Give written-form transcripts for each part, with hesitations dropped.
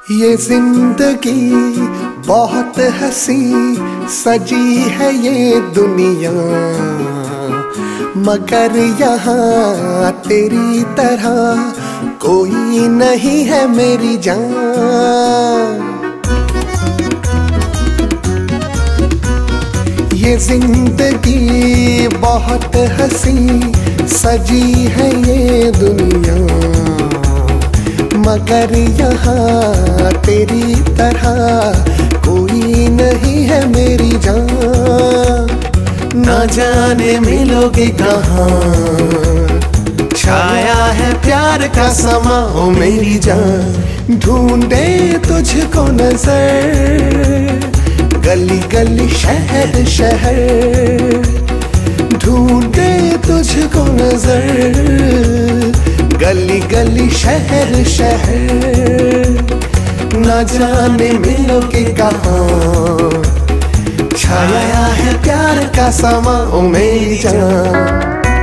ये जिंदगी बहुत हंसी सजी है ये दुनिया, मगर यहाँ तेरी तरह कोई नहीं है मेरी जान। ये जिंदगी बहुत हंसी सजी है ये दुनिया, मगर यहाँ तेरी तरह कोई नहीं है मेरी जान। ना जाने मिलोगे कहाँ, छाया है प्यार का समा ओ मेरी जान। ढूंढे तुझको नजर गली गली शहर शहर, ढूंढे तुझको नजर गली गली शहर शहर। ना जाने मिलोगे कहाँ, छाया है प्यार का समा ओ मेरी जान।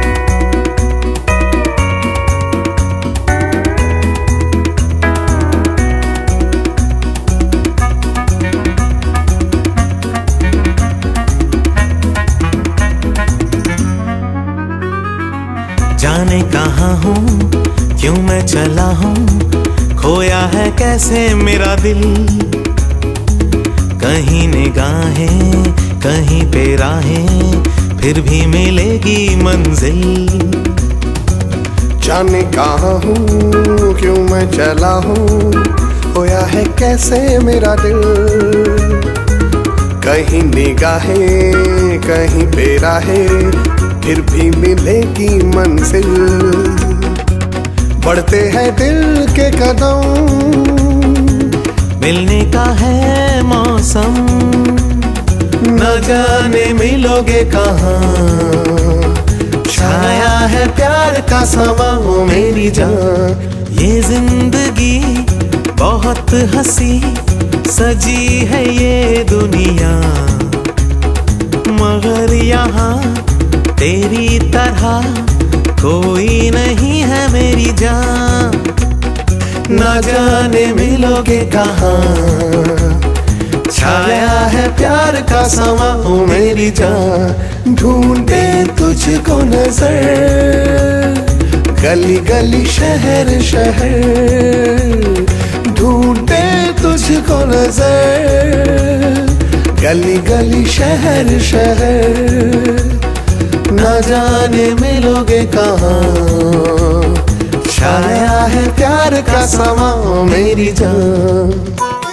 जाने कहाँ हूँ, क्यों मैं चला हूँ, खोया है कैसे मेरा दिल। कहीं निगाहें कहीं पे राहें, फिर भी मिलेगी मंजिल। जाने कहाँ हूँ, क्यों मैं चला हूँ, खोया है कैसे मेरा दिल। कहीं निगाहें कहीं पे राहें, फिर भी मिलेगी मंजिल। बढ़ते हैं दिल के कदम, मिलने का है मौसम। न जाने मिलोगे कहाँ, छाया है प्यार का समा ओ मेरी जान। ये जिंदगी बहुत हंसी सजी है ये दुनिया, मगर यहाँ तेरी तरह कोई नहीं है मेरी जान। ना जाने मिलोगे कहाँ, छाया है प्यार का समा ओ मेरी जान। ढूंढे तुझको नजर गली गली शहर शहर, ढूंढे तुझको नजर गली गली शहर शहर। ना जाने मिलोगे कहाँ, छाया है प्यार का समा ओ मेरी जान।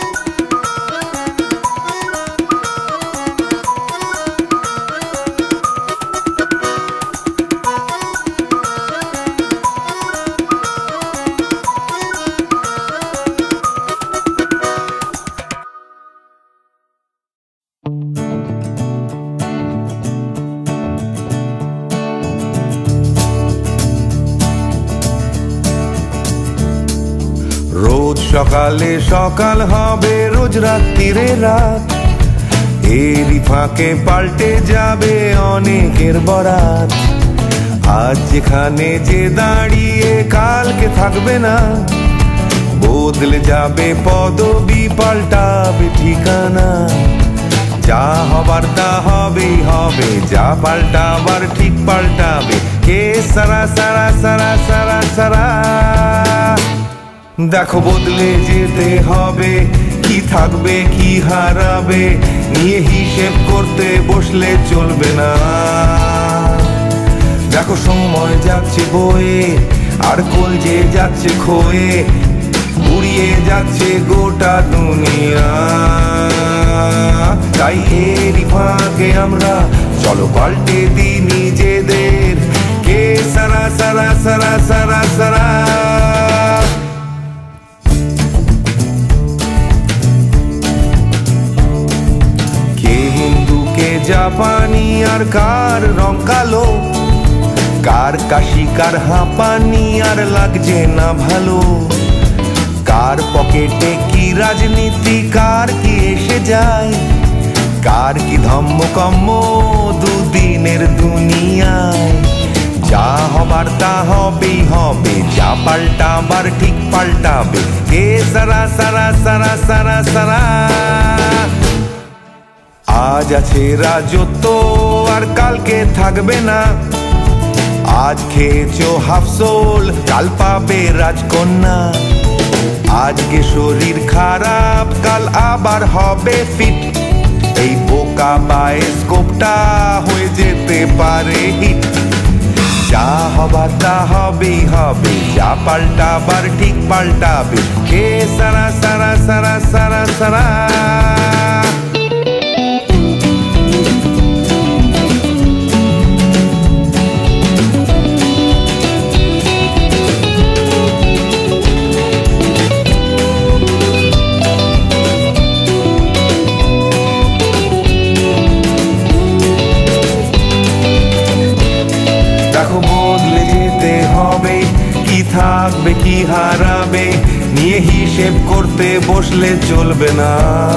সকালে সকাল হবে রোজ রাত্রিরে রাত, এরই ফাঁকে পাল্টে যাবে অনেকের বরাত। আজ যেখানে যে দাঁড়িয়ে কালকে থাকবে না, বদলে যাবে পদবি পাল্টাবে ঠিকানা। যা হবার তা হবেই হবে, যা পাল্টাবার ঠিক পাল্টাবে। কে সারা সারা সারা সারা সারা, দেখো বদলে যেতে হবে, কি থাকবে কি হারাবে, নিয়ে হিসেব করতে বসলে চলবে না। দেখো সময় যাচ্ছে বয়ে, আর কলজে যাচ্ছে ক্ষয়ে, উড়িয়ে যাচ্ছে গোটা দুনিয়া। তাই এরই ফাঁকে আমরা চলো পাল্টে দিই নিজেদের। কে সারা সারা সারা সারা সারা, জাপানি আর কার রং কালো, কার কাশি কার হাঁপানি আর লাগছে না ভালো। কার পকেটে কি রাজনীতি, কার কি এসে যায়, কার কি ধম্মকম্ম দুদিনের দুনিয়ায়। যা হবার তা হবেই হবে, যা পাল্টাবার ঠিক পাল্টাবে। কে সারা সারা সারা সারা সারা। আজ আছে রাজত্ব আর কালকে থাকবে না। আজ খেয়েছো হাফসোল, কাল পাবে রাজকন্যা। আজকে শরীর খারাপ, কাল আবার হবে ফিট। এই বোকা বায়োস্কোপটা হয়ে যেতে পারে হিট। যা হবার তা হবেই হবে, যা পাল্টাবার ঠিক পাল্টাবে। কে সারা সারা সারা সারা সারা। দেখো বদলে যেতে হবে, কি থাকবে কি হারাবে, নিয়ে হিসেব করতে বসলে চলবে না।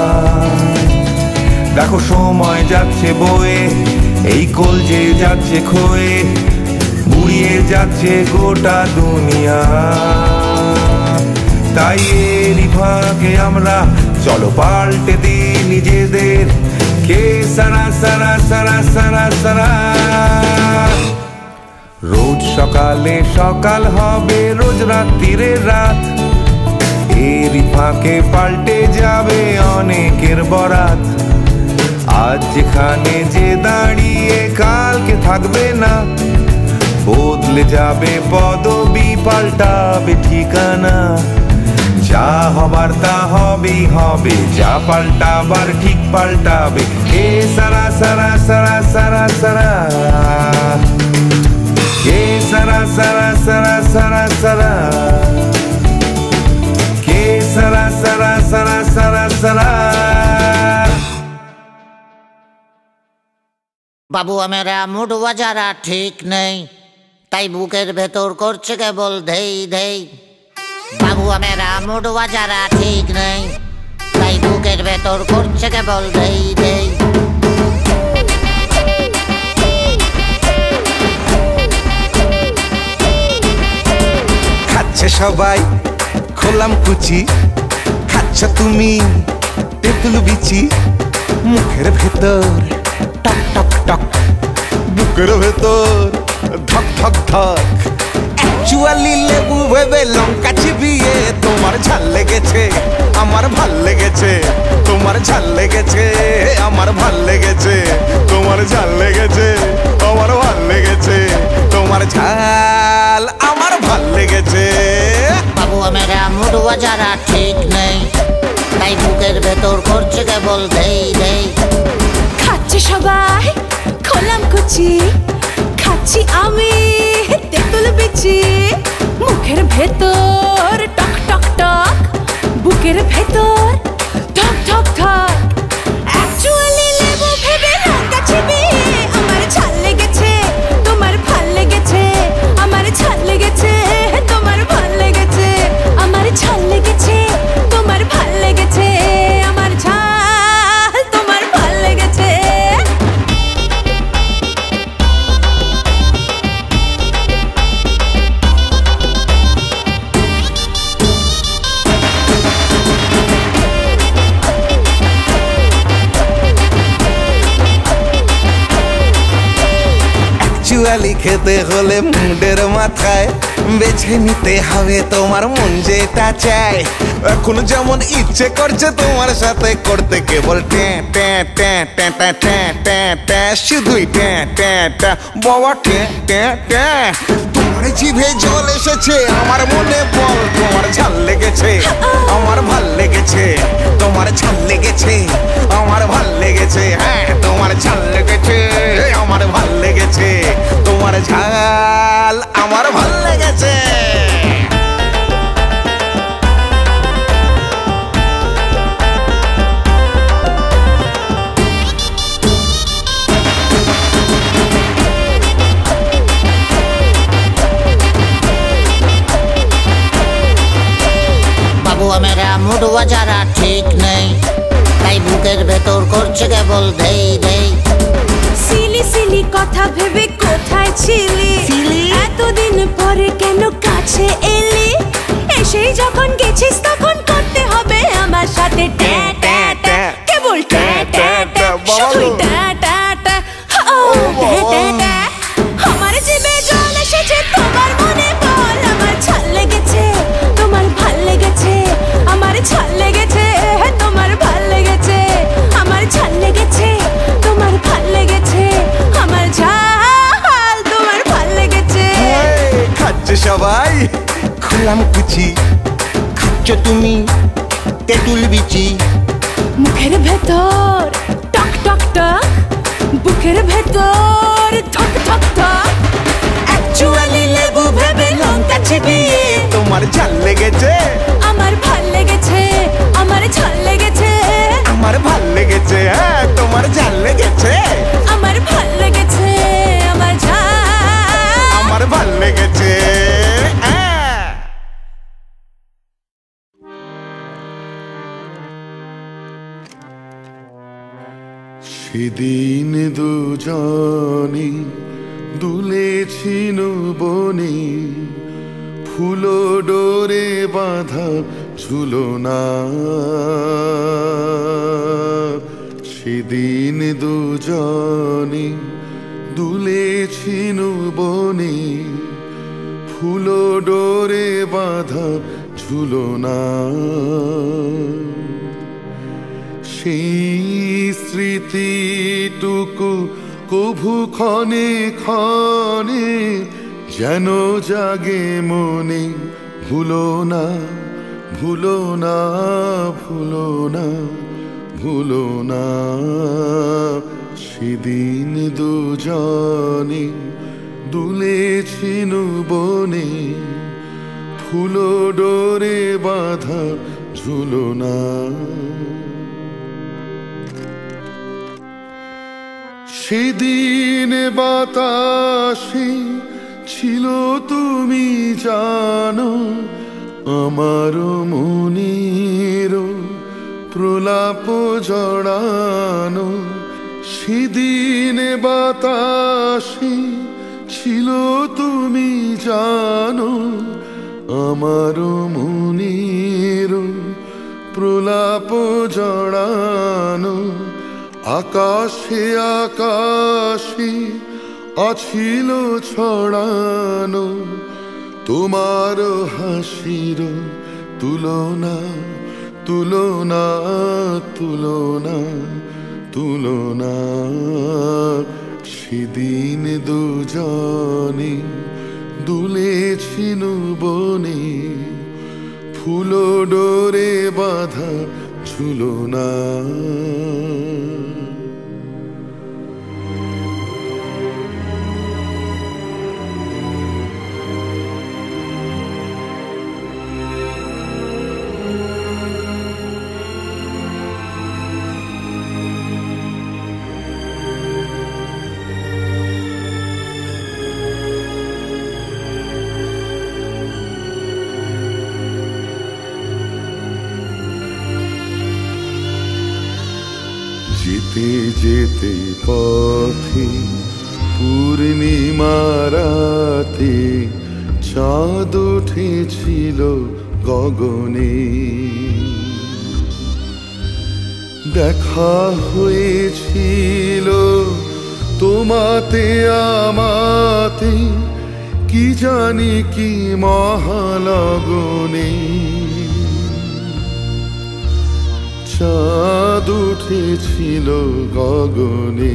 দেখো সময় যাচ্ছে বয়ে, এই কলজে যাচ্ছে ক্ষয়ে, বুড়িয়ে যাচ্ছে গোটা দুনিয়া। তাই এরই ফাঁকে আমরা চলো পাল্টে দিই নিজেদের। কে সারা সারা সারা সারা সারা। রোজ সকালে সকাল হবে, রোজ রাত্রিরে রাত। এরই ফাঁকে পাল্টে যাবে অনেকের বরাত। আজ যেখানে যে দাঁড়িয়ে কালকে থাকবে না। বদলে যাবে পদবি, পাল্টাবে ঠিকানা। যা হবার তা হবেই হবে, যা পাল্টাবার ঠিক পাল্টাবে। কে সারা সারা সারা সারা সারা। কে সারা সারা সারা সারা সারা। কে সারা সারা সারা সারা সারা। বাবু মেরা মুড বাজারা ঠিক নেই, তাই বুকের ভেতর করছে কেবল ধেই ধেই। বাবু মেরা মুড বাজারা ঠিক নেই, তাই বুকের ভেতর করছে কেবল ধেই ধেই। খাচ্ছে সবাই খোলাম কুচি, খাচ্ছ তুমি তেঁতুল বিচি। মুখের ভেতর টক টক টক, বুকের ভেতর ধক ধক ধক। অ্যাকচুয়ালি লেবু ভেবে লঙ্কা চিবিয়ে তোমার ঝাল লেগেছে, আমার ভাল লেগেছে। তোমার ঝাল লেগেছে, আমার ভাল লেগেছে। তোমার ঝাল লেগেছে, আমার ভাল লেগেছে। তোমার ঝাল আমার ভাল লেগেছে। বাবু মেরা মুড বাজারা ঠিক নেই, তাই বুকের ভেতর করছে কেবল ধেই ধেই। খাচ্ছে সবাই খোলাম কুচি, খাচ্ছি আমি তেঁতুল বিচি। মুখের ভেতর টক টক টক, বুকের ভেতর ধক ধক ধক। অ্যাকচুয়ালি লেবু ভেবে লঙ্কা চিবিয়ে আমার ঝাল লেগেছে, তোমার ভাল লেগেছে। আমার ঝাল লেগেছে, তোমার ভাল লেগেছে। আমার ঝাল লেগেছে, তোমার ভাল লেগেছে। আমার ঝাল তোমার ভাল লেগেছে। অ্যাকচুয়ালি খেতে হলে মুডের মাথায় বেছে নিতে হবে তোমার মন যেটা চায়। এখন যেমন ইচ্ছে করছে তোমার সাথে করতে, কেবল ট্যাঁ ট্যাঁ ট্যাঁ ট্যাঁ ট্যাঁ ট্যাঁ ট্যাঁ ট্যাঁ, শুধুই ট্যাঁ ট্যাঁ ট্যাঁ বাবা ট্যাঁ ট্যাঁ ট্যাঁ। তোমার জিভে জল এসেছে, আমার মনে বল। তোমার ঝাল লেগেছে, আমার ভাল লেগেছে। তোমার ঝাল লেগেছে, আমার ভাল লেগেছে। হ্যাঁ তোমার ঝাল লেগেছে, আমার ভাল লেগেছে। তোমার ঝাল আমার ভাল লেগেছে। বাবু মেরা মুড বাজারা ঠিক নেই, তাই বুকের ভেতর করছে কেবল ধেই ধেই। সিলি সিলি কথা ভেবে কোথায় ছিলি? এতদিন পরে কেন কাছে এলি? এসেই যখন গেছিস তখন করতে হবে আমার সাথে ট্যা ট্যা ট্যা, কেবল ট্যা ট্যা ট্যা, শুধুই ট্যা ট্যা ট্যা, ও ট্যা ট্যা ট্যা। আমার জিভে জল এসেছে তোমার মনে বল, আমার ছাল লেগেছে তোমার ভাল লেগেছে, আমার ছাল লেগেছে তোমার ভাল লেগেছে, আমার ছাল লেগেছে তোমার ভাল লেগেছে, আমার ঝাল তোমার ভাল লেগেছে। খাচ্ছে সবাই খোলাম কুচি, খাচ্ছ তুমি তেঁতুল বিচি। মুখের ভেতর টক টক টক, বুকের ভেতর ঠক ঠক ঠক, অ্যাকচুয়ালি লেবু ভেবে লঙ্কা চিবিয়ে তোমার ঝাল লেগেছে আমার ভাল লেগেছে, আমার ঝাল লেগেছে, আমার ভাল লেগেছে, হ্যাঁ তোমার ঝাল লেগেছে, আমার ভাল লেগেছে, আমার ঝাল আমার ভাল লেগেছে। সেদিন দুজনে দুলেছিল বনে, ফুলো ডোরে বাঁধা ঝুলনা। সেদিন দুজনে দুলেছিল বনে, ফুলো ডোরে বাঁধা ঝুলনা। সেই স্মৃতিটুকু কভু ক্ষণে ক্ষণে যেন জাগে মনে, ভুলো না ভুলো না ভুলো না ভুলো না। সেদিন দুজনে দুলেছিল বনে, ফুলো ডোরে বাঁধা ঝুলনা। সেদিন বাতাসে ছিল তুমি জানো, আমার মনের প্রলাপ জড়ানো। সেদিন বাতাসে ছিল তুমি জানো, আমার মনের প্রলাপ জড়ানো। আকাশে আকাশে আছিল ছড়ানো, তোমার হাসির তুলনা তুলনা তুলনা তুলনা। সেদিন দুজনে দুলেছিল বনে, ফুলো ডোরে বাঁধা ঝুলনা। যেতে যেতে পথে পূর্ণিমা রাতে চাঁদ উঠেছিল গগনে। দেখা হয়েছিল তোমাতে আমাতে, কি জানি কি মহালগনে। চাঁদ উঠেছিল গগনে।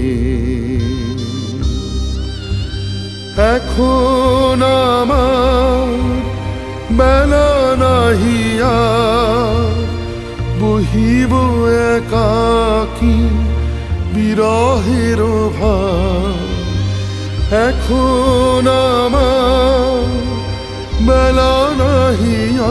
এখন আমার বেলা নাহিয়া, বহিব একাকী বিরহের ভার। এখন আমার বেলা নাহিয়া,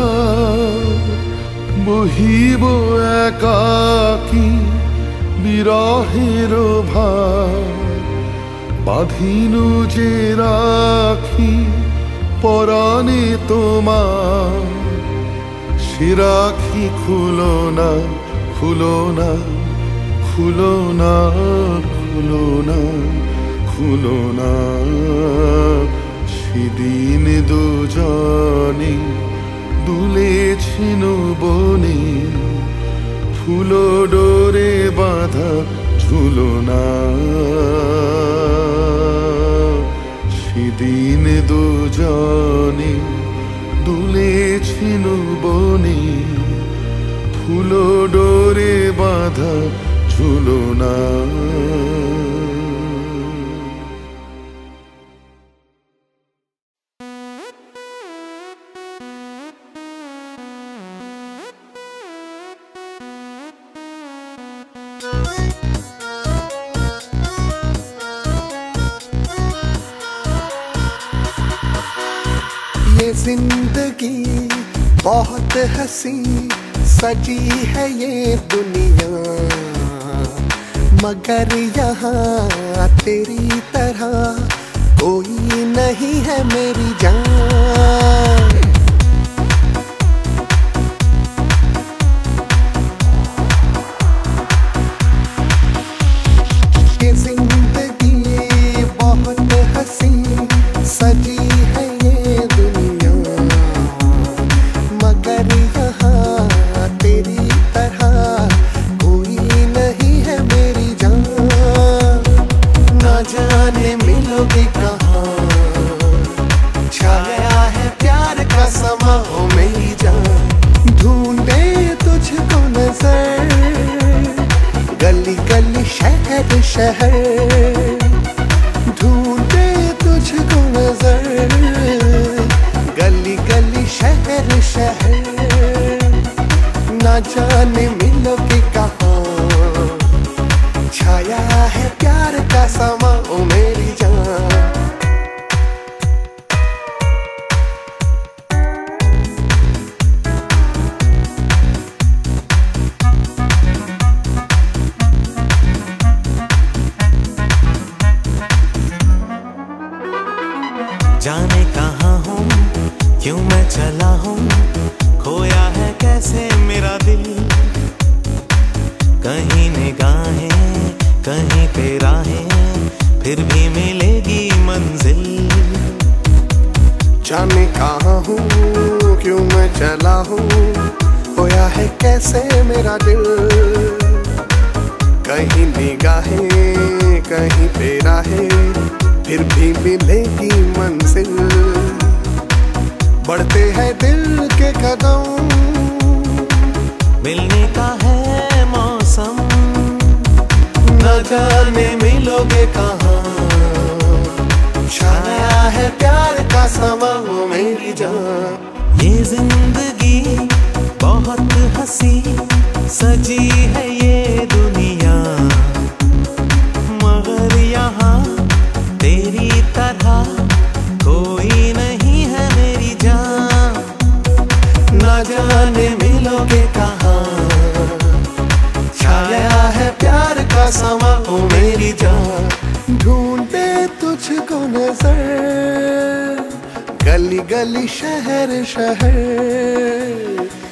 বহিব একাকী বিরহের ভার। বাঁধিনু যে রাখি পরাণে তোমার, সে রাখি খুলো না খুলো না খুলো না খুলো না ভুলো না সেদিন দুজনে দুলেছিল বনে ফুলো ডোরে বাঁধা ঝুলনা সেদিন দুজনে দুলেছিল বনে ফুলো ডোরে বাঁধা ঝুলনা। ये जिंदगी बहुत हंसी सजी है ये दुनिया, मगर यहाँ तेरी तरह कोई नहीं है मेरी जान। ये जिंदगी बहुत हंसी सजी है ये दुनिया, मगर यहाँ तेरी तरह कोई नहीं है मेरी जान। ना जाने मिलोगे कहाँ, छाया है प्यार का समा हो मेरी जान। ढूंढे तुझको नजर गली गली शहर शहर, ढूंढे तुझको नजर गली गली शहर शहर। ना जाने मिलोगे कहाँ, छाया है प्यार का समा ओ मेरी जान। जाने कहाँ हूँ क्यों मैं चला हूँ, खोया है कैसे मेरा दिल। कहीं निगाहें कहीं पे राहें, फिर भी मिलेगी मंजिल। जाने कहाँ हूँ क्यों मैं चला हूँ, खोया है कैसे मेरा दिल। कहीं निगाहें कहीं पे राहें, फिर भी मिलेगी मंजिल। बढ़ते हैं दिल के कदम, मिलने का है मौसम। न जाने मिलोगे कहाँ, छाया है प्यार का समा वो मेरी जान। ये जिंदगी बहुत हंसी सजी है ये दुनिया, मगर यहाँ तेरी तरह कोई नहीं है मेरी जान। ना जाने मिलोगे कहाँ, छाया है प्यार का समा ओ मेरी जान। ढूंढे तुझको नजर गली गली शहर शहर,